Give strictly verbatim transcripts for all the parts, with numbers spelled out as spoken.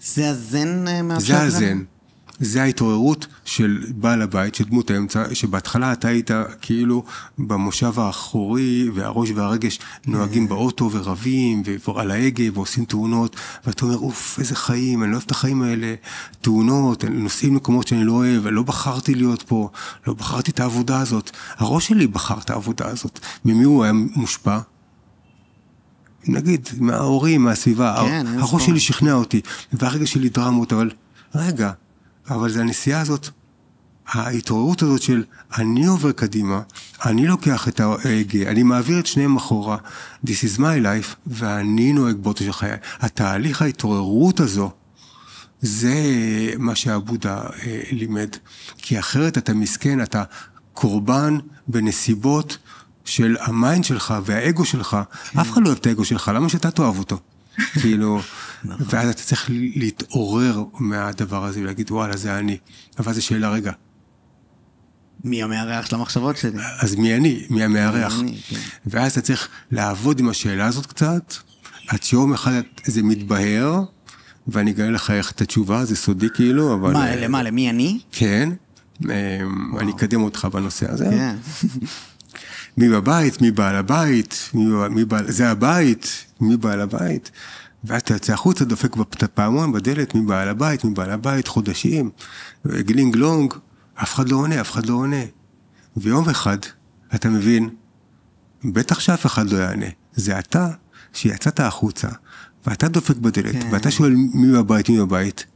זה הזן מאפשר? זה הזן. זה ההתעוררות של בעל הבית, של דמות האמצע, שבהתחלה אתה היית כאילו במושב האחורי, והראש והרגש נוהגים באוטו ורבים, ועל ההגה ועושים תאונות, ואתה אומר, אוף, איזה חיים, אני לא אוהב את החיים האלה, תאונות, נוסעים מקומות שאני לא אוהב, לא בחרתי להיות פה, לא בחרתי את העבודה הזאת. הראש שלי בחר את העבודה הזאת. ממי הוא היה מושפע? נגיד, מההורים, מהסביבה. כן, הראש שלי שכנע אותי, והרגש שלי דרמות, אבל רגע, אבל זה הנסיעה הזאת, ההתעוררות הזאת של אני עובר קדימה, אני לוקח את ההגה, אני מעביר את שניהם אחורה, this is my life, ואני נוהג באותו של חיי. התהליך ההתעוררות הזו, זה מה שהבודה אה, לימד. כי אחרת אתה מסכן, אתה קורבן בנסיבות של המיינד שלך והאגו שלך. כן. אף אחד לא אוהב את האגו שלך, למה שאתה תאהב אותו? כאילו, ואז אתה צריך להתעורר מהדבר הזה ולהגיד, וואלה, זה אני. אבל זו שאלה, רגע. מי המארח של המחשבות שלי? אז מי אני? מי המארח? אני, כן. ואז אתה צריך לעבוד עם השאלה הזאת קצת, עד שיום אחד זה מתבהר, ואני אגלה לך איך את התשובה, זה סודי כאילו, אבל... מה, למה, למי אני? כן, אני אקדם אותך בנושא הזה. כן. מי בבית, מי בעל הבית, מי, מי בעל, זה הבית, מי בעל הבית, ואז אתה יוצא החוצה, דופק בפעמון, בדלת, מי בעל הבית, מי בעל הבית, חודשים, גלינג לונג, אף אחד לא עונה, אף אחד לא עונה. ויום אחד, אתה מבין, בטח שאף אחד לא יענה, זה אתה שיצאת החוצה, ואתה דופק בדלת, כן. ואתה שואל מי בבית, מי בבית.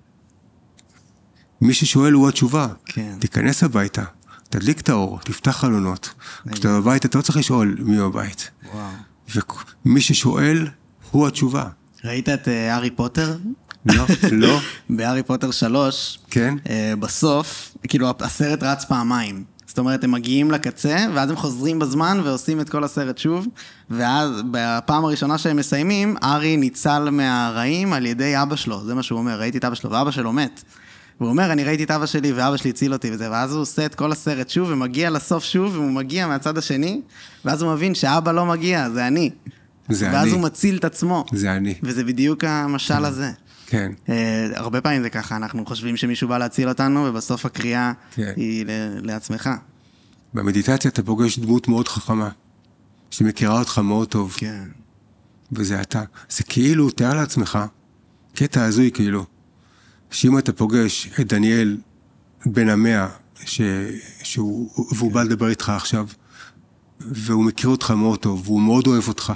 מי ששואל הוא התשובה, כן. תיכנס הביתה. תדליק את האור, תפתח חלונות. כשאתה בבית, אתה לא צריך לשאול מי בבית. וואו. ומי ששואל, הוא התשובה. ראית את הארי פוטר? לא, לא. בהארי פוטר שלוש, כן. בסוף, כאילו הסרט רץ פעמיים. זאת אומרת, הם מגיעים לקצה, ואז הם חוזרים בזמן ועושים את כל הסרט שוב, ואז בפעם הראשונה שהם מסיימים, הארי ניצל מהרעים על ידי אבא שלו. זה מה שהוא אומר, ראיתי את אבא שלו, ואבא שלו מת. והוא אומר, אני ראיתי את אבא שלי, ואבא שלי הציל אותי וזה, ואז הוא עושה את כל הסרט שוב, ומגיע לסוף שוב, והוא מגיע מהצד השני, ואז הוא מבין שאבא לא מגיע, זה אני. זה ואז אני. הוא מציל את עצמו. זה אני. וזה בדיוק המשל הזה. כן. הרבה פעמים זה ככה, אנחנו חושבים שמישהו בא להציל אותנו, ובסוף הקריאה היא לעצמך. במדיטציה אתה פוגש דמות מאוד חכמה, שמכירה אותך מאוד טוב. כן. וזה אתה. זה כאילו, תאר לעצמך, קטע הזוי כאילו, שאם אתה פוגש את דניאל בן המאה, ש... שהוא... והוא בא לדבר איתך עכשיו, והוא מכיר אותך מאוד טוב, והוא מאוד אוהב אותך,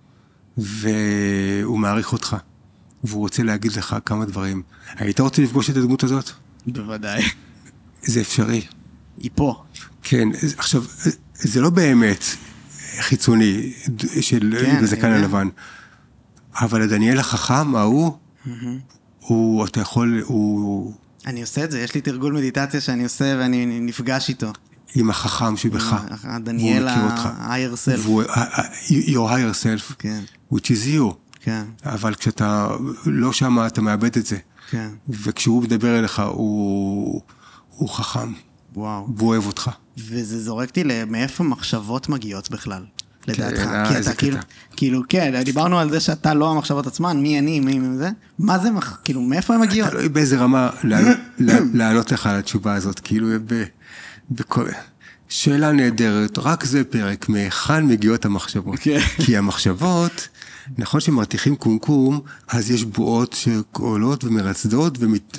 והוא מעריך אותך, והוא רוצה להגיד לך כמה דברים. היית רוצה לפגוש את הדמות הזאת? בוודאי. זה אפשרי. היא פה. כן, עכשיו, זה לא באמת חיצוני של כן, בזקן הלבן, אבל הדניאל החכם, ההוא, הוא, אתה יכול, הוא... אני עושה את זה, יש לי תרגול מדיטציה שאני עושה ואני נפגש איתו. עם החכם שבך. הדניאל ה-higher self. your higher self, כן. which is you. כן. אבל כשאתה לא שם, אתה מאבד את זה. כן. וכשהוא מדבר אליך, הוא, הוא חכם. וואו. והוא אוהב אותך. וזה זורק אותי מאיפה מחשבות מגיעות בכלל. לדעתך. כן, כי איזה אתה כאילו, קטע. כאילו, כן, דיברנו על זה שאתה לא המחשבות עצמן, מי אני, מי זה, מה זה, כאילו, מאיפה הם מגיעות? תלוי באיזה רמה לענות לך על התשובה הזאת, כאילו, בכל... שאלה נהדרת, רק זה פרק, מהיכן מגיעות המחשבות. כי המחשבות, נכון שמרתיחים קומקום, אז יש בועות שעולות ומרצדות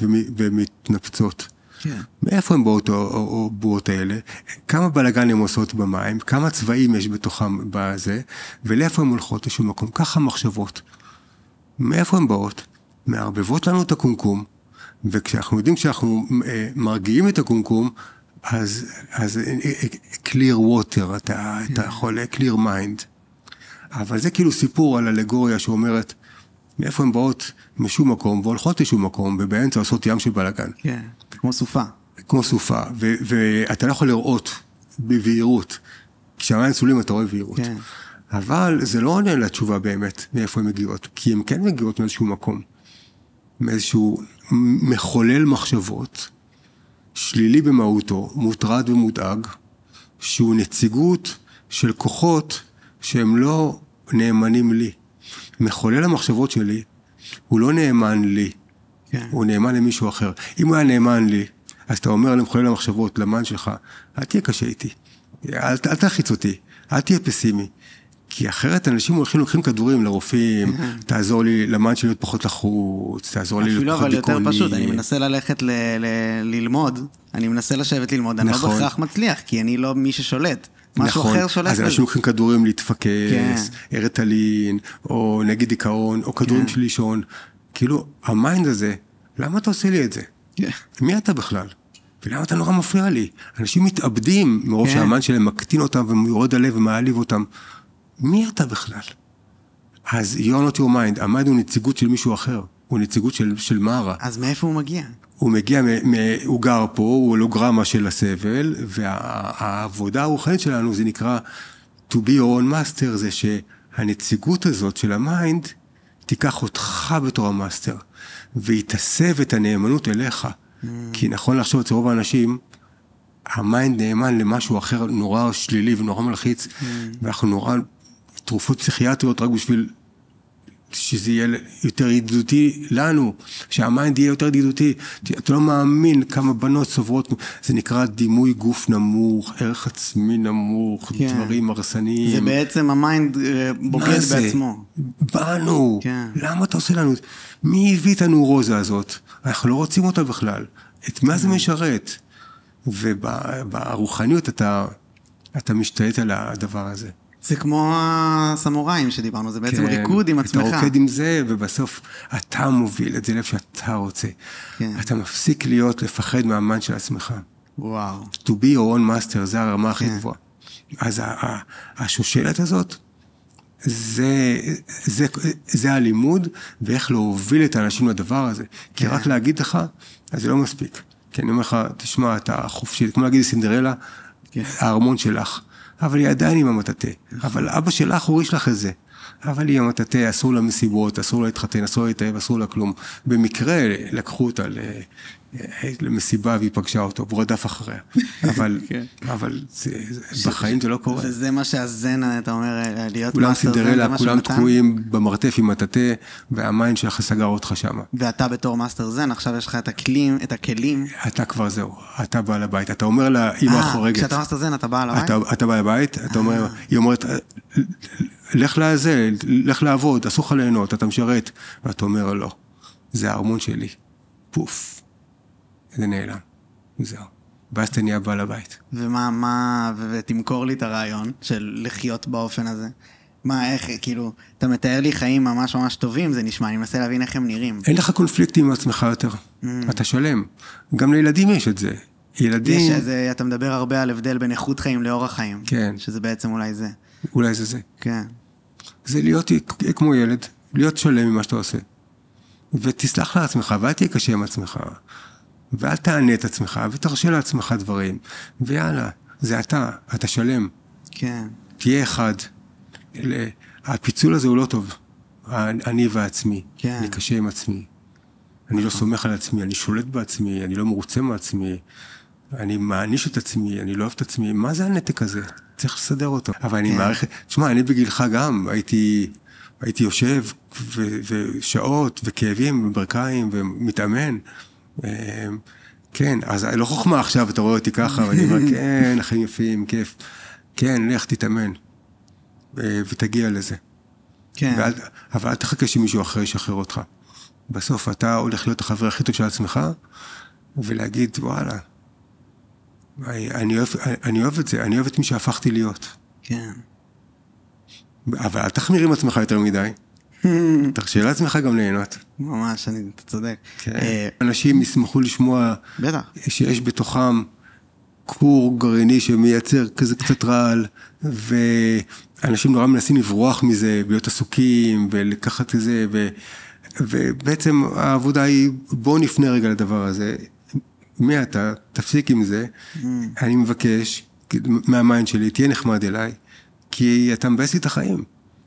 ומתנפצות. מאיפה הם באות או בועות האלה? כמה בלגן הם עושות במים, כמה צבעים יש בתוכם בזה, ולאיפה הם הולכות לשום מקום? ככה מחשבות. מאיפה הם באות? מערבבות לנו את הקומקום, וכשאנחנו יודעים שאנחנו מרגיעים את הקומקום, אז, אז clear water, אתה, אתה יכול, clear mind. אבל זה כאילו סיפור על אלגוריה שאומרת, מאיפה הן באות משום מקום, והולכות לשום מקום, ובאמצע עושות ים של בלגן. כן, כמו סופה. כמו סופה, ו- ואתה לא יכול לראות בבהירות. כשהמים צולים אתה רואה בהירות. כן. אבל זה לא עונה לתשובה באמת, מאיפה הן מגיעות, כי הן כן מגיעות מאיזשהו מקום, מאיזשהו מחולל מחשבות, שלילי במהותו, מוטרד ומודאג, שהוא נציגות של כוחות שהם לא נאמנים לי. מחולל המחשבות שלי, הוא לא נאמן לי, כן. הוא נאמן למישהו אחר. אם הוא היה נאמן לי, אז אתה אומר למחולל המחשבות, למן שלך, אל תהיה קשה איתי, אל, אל תחיץ אותי, אל תהיה פסימי. כי אחרת אנשים הולכים, לוקחים כדורים לרופאים, תעזור לי, למן שלי להיות פחות לחוץ, תעזור לי להיות פחות דיכאוני. אפילו אבל יותר פשוט, אני מנסה ללכת ל- ל- ללמוד, אני מנסה לשבת ללמוד, אני לא נכון. בהכרח מצליח, כי אני לא מי ששולט. משהו נכון, אחר שולט. אז בזה. אנשים לוקחים כדורים להתפקס, כן. ארטלין, או נגד דיכאון, או כדורים כן. של לישון. כאילו, המיינד הזה, למה אתה עושה לי את זה? כן. מי אתה בכלל? ולמה אתה נורא מפריע לי? אנשים מתאבדים מרוב כן. שהמיינד שלהם מקטין אותם ויורד הלב ומעליב אותם. מי אתה בכלל? אז you're not your mind, המיינד הוא נציגות של מישהו אחר, הוא נציגות של, של מערה. אז מאיפה הוא מגיע? הוא מגיע, מ- מ- הוא גר פה, הוא הולוגרמה של הסבל, והעבודה הרוחנית שלנו זה נקרא to be your own master, זה שהנציגות הזאת של המיינד תיקח אותך בתור המאסטר, ויתסב את הנאמנות אליך. Mm. כי נכון לחשוב אצל רוב האנשים, המיינד נאמן למשהו אחר נורא שלילי ונורא מלחיץ, mm. ואנחנו נורא תרופות פסיכיאטריות רק בשביל שזה יהיה יותר ידידותי לנו, שהמיינד יהיה יותר ידידותי. אתה לא מאמין כמה בנות סוברות, זה נקרא דימוי גוף נמוך, ערך עצמי נמוך, כן. דברים הרסניים. זה בעצם המיינד בוגד בעצמו. באנו, כן. למה אתה עושה לנו? מי הביא את הנורוזה הזאת? אנחנו לא רוצים אותה בכלל. את מה זה משרת? וברוחניות אתה, אתה משתלט על הדבר הזה. זה כמו הסמוראים שדיברנו, זה בעצם כן, ריקוד עם עצמך. אתה רוקד עם זה, ובסוף אתה מוביל את זה לב שאתה רוצה. כן. אתה מפסיק להיות, לפחד מהמן של עצמך. וואו. To be your own master, זה הרמה הכי כן. גבוהה. אז השושלת הזאת, זה, זה, זה הלימוד, ואיך להוביל את האנשים לדבר הזה. כי כן. רק להגיד לך, אז זה לא מספיק. כי אני אומר לך, תשמע, אתה חופשי, כמו להגיד סינדרלה, כן. הארמון שלך. אבל היא עדיין עם המטאטה. אבל אבא שלך הוריש לך את זה. אבל היא עם המטאטה, אסור לה מסיבות, אסור לה להתחתן, אסור לה להתאהב, אסור לה כלום. במקרה לקחו אותה למסיבה והיא פגשה אותו, והוא רדף אחריה. אבל, אבל בחיים זה לא קורה. וזה מה שהזן, אתה אומר, להיות כולם מאסטר זן, סינדרלה, כולם תקועים במרתף עם מטאטה, והמיינד שלך סגר אותך שם. ואתה בתור מאסטר זן, עכשיו יש לך את הכלים, את הכלים. אתה כבר זהו, אתה בא לבית. אתה אומר לאמא החורגת. כשאתה מאסטר זן, אתה בא לבית? אתה בא לבית, אתה אומר, היא אומרת, לך לזה, לך לעבוד, אסור לך ליהנות, אתה משרת. ואתה אומר, לא, זה הארמון שלי. פוף. זה נעלם. זהו. ואז אתה נהיה בא לבית. ומה, מה, ותמכור לי את הרעיון של לחיות באופן הזה. מה, איך, כאילו, אתה מתאר לי חיים ממש ממש טובים, זה נשמע, אני מנסה להבין איך הם נראים. אין לך קונפליקטים עם עצמך יותר. Mm. אתה שלם. גם לילדים יש את זה. ילדים... יש, זה, אתה מדבר הרבה על הבדל בין איכות חיים לאורח חיים. כן. שזה בעצם אולי זה. אולי זה זה. כן. זה להיות כמו ילד, להיות שלם ממה שאתה עושה. ותסלח לעצמך, ואל תהיה קשה עם עצמך. ואל תענה את עצמך, ותרשה לעצמך דברים. ויאללה, זה אתה, אתה שלם. כן. תהיה אחד. הפיצול הזה הוא לא טוב. אני ועצמי. כן. אני קשה עם עצמי. אני לא סומך על עצמי, אני שולט בעצמי, אני לא מרוצה מעצמי. אני מעניש את עצמי, אני לא אוהב את עצמי. מה זה הנתק הזה? צריך לסדר אותו. אבל אני מערכת... תשמע, אני בגילך גם הייתי... הייתי יושב ושעות וכאבים וברכיים ומתאמן. כן, אז לא חוכמה עכשיו, אתה רואה אותי ככה, ואני אומר, כן, החיים יפים, כיף. כן, לך תתאמן, ותגיע לזה. כן. ואל, אבל אל תחכה שמישהו אחרי ישחרר אותך. בסוף אתה הולך להיות החבר הכי טוב של עצמך, ולהגיד, וואלה, אני אוהב, אני אוהב את זה, אני אוהב את מי שהפכתי להיות. כן. אבל אל תחמיר עם עצמך יותר מדי. תרשה לעצמך גם ליהנות. ממש, אני, אתה צודק. אנשים ישמחו לשמוע שיש בתוכם קור גרעיני שמייצר כזה קצת רעל, ואנשים נורא מנסים לברוח מזה, להיות עסוקים ולקחת את זה, ובעצם העבודה היא, בוא נפנה רגע לדבר הזה. מי אתה? תפסיק עם זה. אני מבקש, מהמיינד שלי, תהיה נחמד אליי, כי אתה מבאס לי את החיים.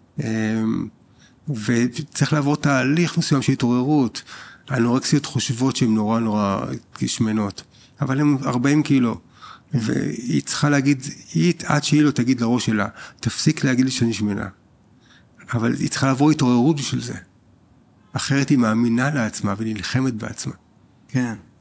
וצריך לעבור תהליך מסוים של התעוררות. האנורקסיות חושבות שהן נורא נורא שמנות, אבל הן ארבעים קילו. והיא צריכה להגיד, היא עד שהיא לא תגיד לראש שלה, תפסיק להגיד לי שאני שמנה. אבל היא צריכה לעבור התעוררות בשביל זה. אחרת היא מאמינה לעצמה ונלחמת בעצמה. כן.